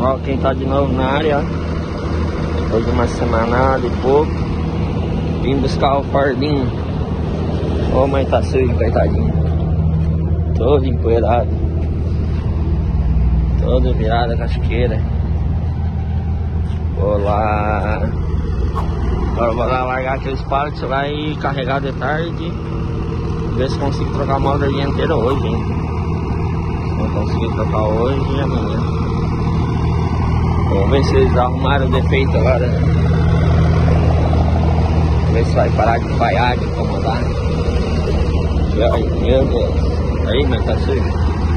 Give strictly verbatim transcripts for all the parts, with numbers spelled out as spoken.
Ó, quem tá de novo na área, ó. Depois de uma semanada e pouco, vim buscar o Fordinho. Ô, mãe, tá sujo, coitadinho. Todo empoeirado. Todo virado a casqueira. Vou lá. Agora vou lá largar aqueles pallets lá e carregar de tarde. Ver se consigo trocar a mola dianteira hoje, hein. Se não conseguir trocar hoje, amanhã. Vamos ver se eles arrumaram o defeito agora. Vamos ver se vai parar de falhar, de incomodar. Ai, meu Deus. Aí, mas tá sujo.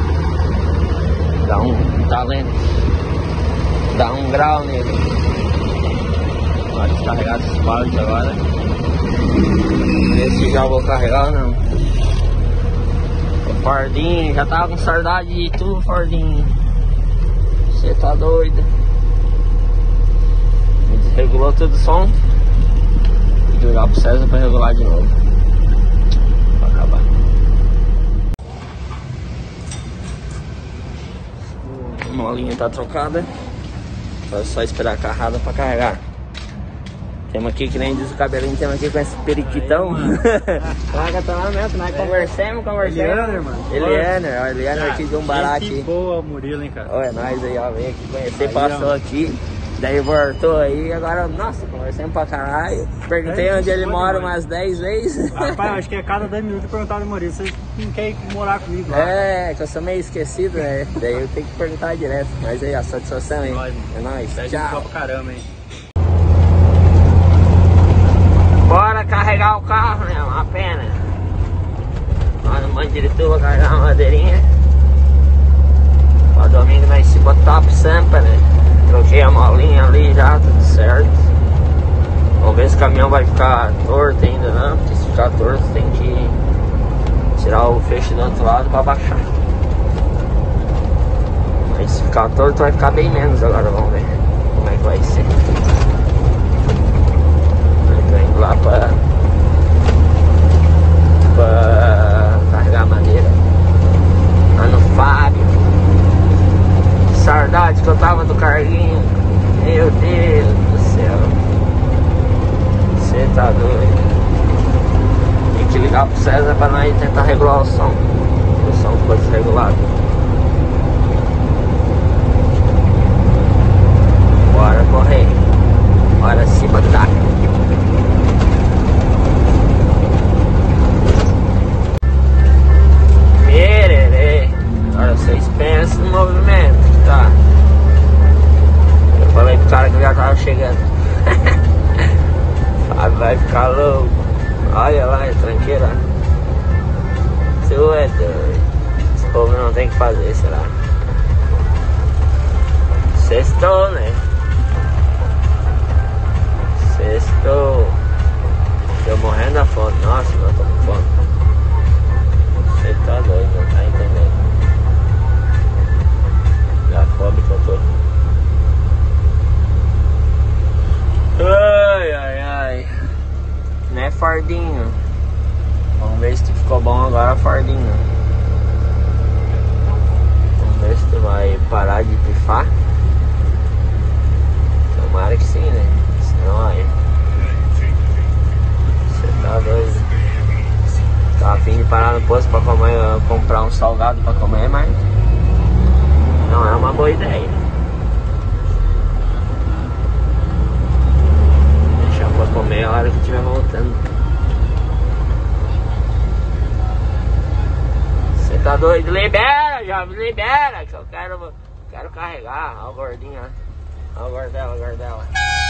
Dá um talento. Dá um grau nele. Pode descarregar esses pallets agora. Ver se já vou carregar ou não. O Fordinho, já tava com saudade de tu, Fordinho. Você tá doido. Desregulou todo o som. Vou jogar pro César pra regular de novo. Pra acabar. A molinha tá trocada. É só esperar a carrada pra carregar. Temos aqui, que nem diz o cabelinho, temos aqui com esse periquitão. Placa tá lá mesmo, nós conversamos, conversamos. Elianer, mano. Elianer, ó, Elianer aqui de um barato aqui. Boa, Murilo, hein, cara. Olha, nós aí, ó, veio aqui conhecer, aí, passou ó. aqui. Daí voltou aí, agora, nossa, conversamos pra caralho. Perguntei é, onde ele mora umas dez vezes. Rapaz, acho que a cada dez minutos eu perguntava do Murilo, vocês não querem morar comigo lá? É, que eu sou meio esquecido, né? Daí eu tenho que perguntar direto. Mas aí, ó, satisfação, hein? É nóis, é nóis. Tchau. Tchau. Pra caramba, hein? Bora carregar o carro, né? Uma pena. Lá no Mandirituba carregar uma madeirinha. Pra domingo nós se botar pro Sampa, né? Troquei a molinha ali já, tudo certo. Vamos ver se o caminhão vai ficar torto ainda, não. Porque se ficar torto tem que tirar o feixe do outro lado pra baixar. Mas se ficar torto vai ficar bem menos agora, vamos ver como é que vai ser. Tô indo lá pra, pra carregar a madeira. Lá no Fábio. Saudade que eu tava do Carlinho. Meu Deus do céu. Você tá doido. Tem que ligar pro César pra nós tentar regular o som. O som ficou desregulado. Bora correr. Bora se botar. Pererê. Agora vocês pensam no movimento que tá. Eu falei pro cara que já tava chegando. Vai ficar louco. Olha lá, é tranqueira. Tu é doido. Esse povo não tem que fazer, será? Sextou, né? Sextou. Tô morrendo da fome. Nossa, eu tô com fome. Você tá doido, não tá entendendo. Da fome que eu tô. Ai, ai, ai. Né, Fordinho? Vamos ver se tu ficou bom agora, Fordinho. Vamos ver se tu vai parar de pifar. Tomara que sim, né? Senão aí. Você tá doido. Tá a fim de parar no posto pra comer, comprar um salgado pra comer, mas não é uma boa ideia. Deixar pra comer a hora que estiver voltando. Você tá doido? Libera, jovem, libera, que eu quero, quero carregar. Olha o gordinho, ó. Olha o gordela, o gordela.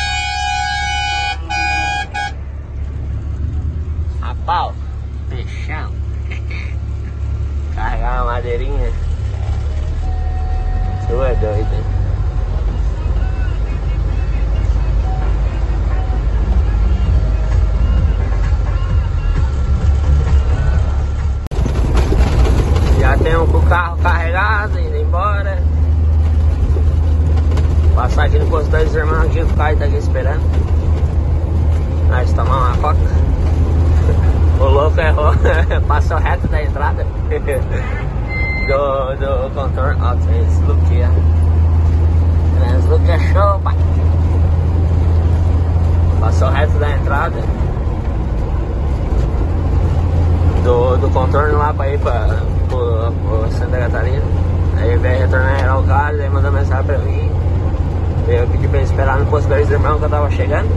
A pau. Peixão. Carregar uma madeirinha. Tu é doido, hein? Já temos com o carro carregado, indo embora. Passar aqui no posto dos irmãos aqui, o pai tá aqui esperando. Nós tomar uma coca. O louco errou, passou reto da entrada do, do contorno. Ó, tem esse bloqueio. ir pra, pra, pra Santa Catarina. Aí ele veio retornar ao Carlos, aí mandou mensagem pra mim. Eu pedi pra ele esperar no posto Garis Irmão que eu tava chegando.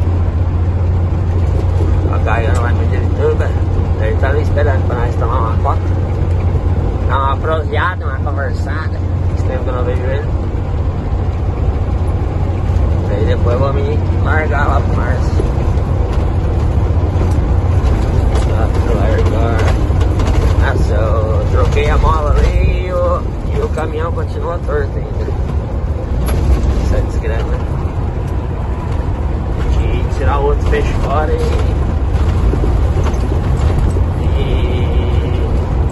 A carregando lá no Dirituba. Ele tava esperando pra nós tomar uma coca, dar uma proseada, uma conversada. Esse tempo que eu não vejo ele. Aí depois eu vou me largar lá pro Márcio. Largar. Nossa, eu troquei a mola ali e o, e o caminhão continua torto ainda. Isso é desgrama. Tem que tirar o outro peixe fora e. e.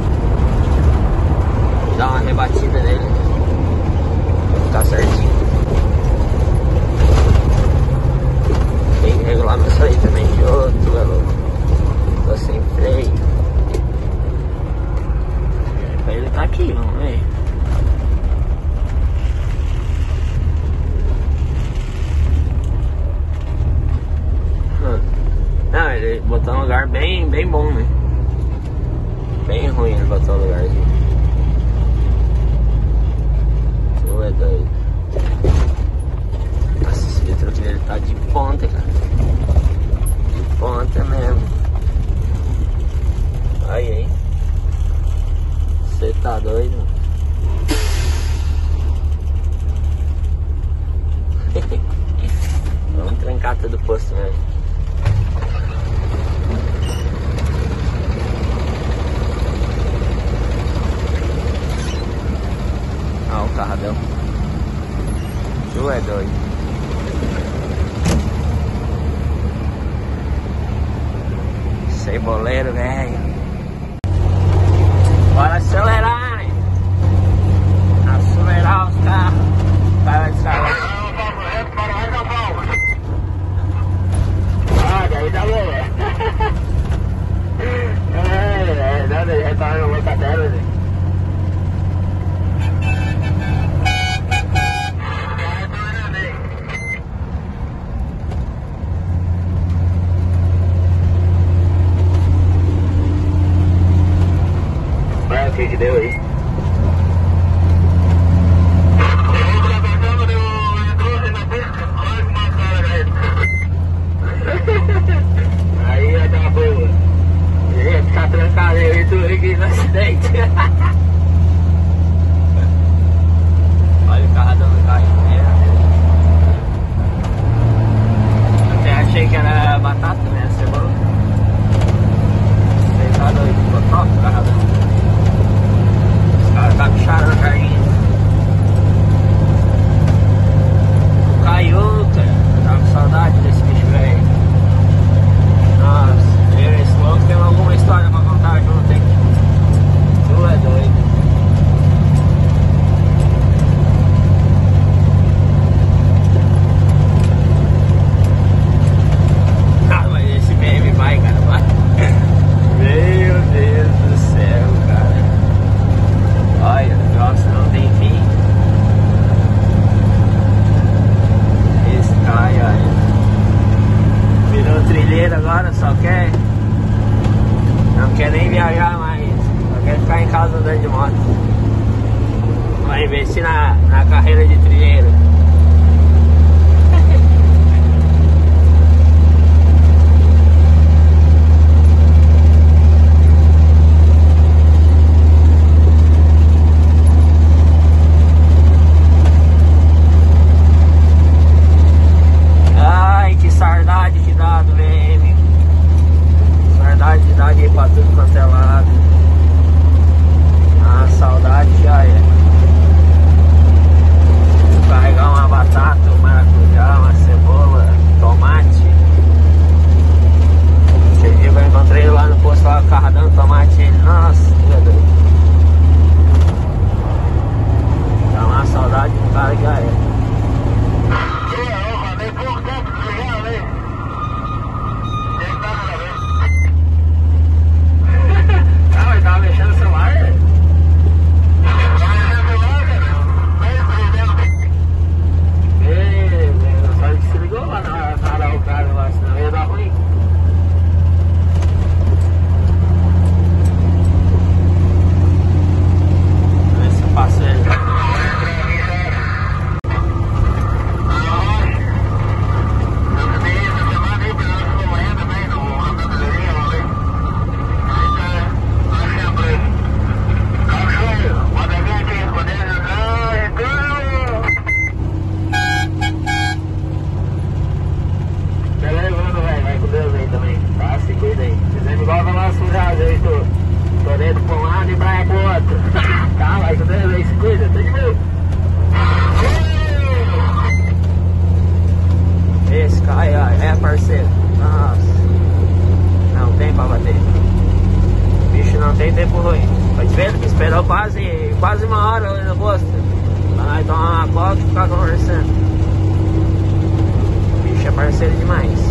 dar uma rebatida nele. Pra ficar certinho. Tem que regular meu freio também de outro, galera. Tô sem freio. Ele tá aqui, vamos ver. Não, ele botou um lugar bem, bem bom, né? Bem ruim ele botou um lugarzinho. Tu é doido. Nossa, esse vidro dele tá de ponta, cara. De ponta mesmo. Aí, hein? Você tá doido? Vamos trancar todo o posto mesmo. Ah, o carradão. Tu é doido. Ceboleiro, velho. Bora acelerar, né? Acelerar os carros. Vai acelerar. Ah, daí tá bom, velho. É, é, nada, ele retorna no locadero, né? O que que deu aí? Aí ia dar boa. Ia ficar trancado aí tudo aqui no acidente. Olha o carradão do carro. Até achei que era batata, né? Cebola. Você tá doido, ficou top o carradão. Cara, tá puxado na carguinha. O Caiu, cara. Tava com saudade desse bicho velho. Nossa, eu e esse louco tem alguma história pra contar junto, hein? Tu é doido. Ah, mas esse meme vai, cara, vai. Meu Deus do céu, cara. Olha, o negócio não tem fim. Esse cara, olha. Virou trilheiro agora, só quer. Não quer nem viajar mais. Só quer ficar em casa andando de moto. Vai investir na, na carreira de trilheiro. Saudade que dá do V M. Saudade de dar de ir pra tudo quanto é lado. A saudade já é. ficar conversando. Bicho, é parceiro demais.